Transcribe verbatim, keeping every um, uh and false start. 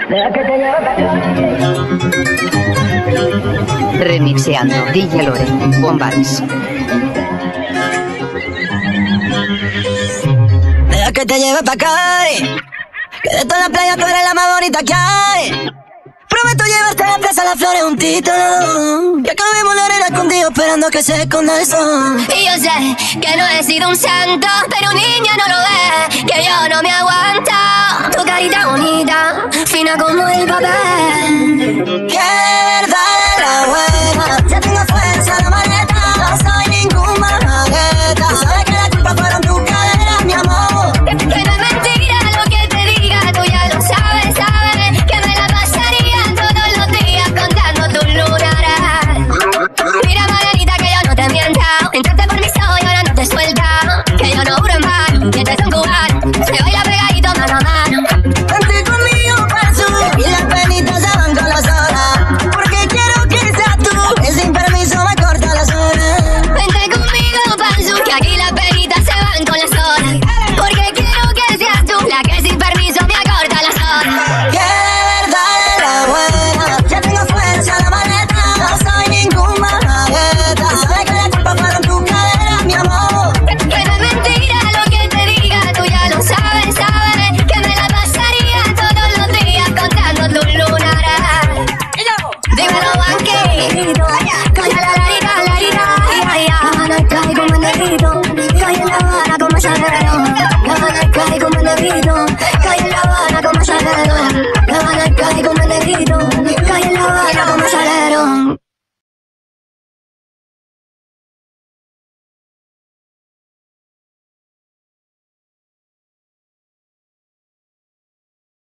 Deja que te lleve pa' acá. Remixeando D J Lore, Bombaris. Deja que te lleve pa' acá, que de toda la playa tú eres la más bonita que hay. Prometo llevarte a la plaza las flores un título, que acabemos la arena escondido esperando que se esconda el sol. Y yo sé que no he sido un santo, pero niña no lo ves, que yo no me aguanto. Tu carita bonita, fina como el papel. Yeah.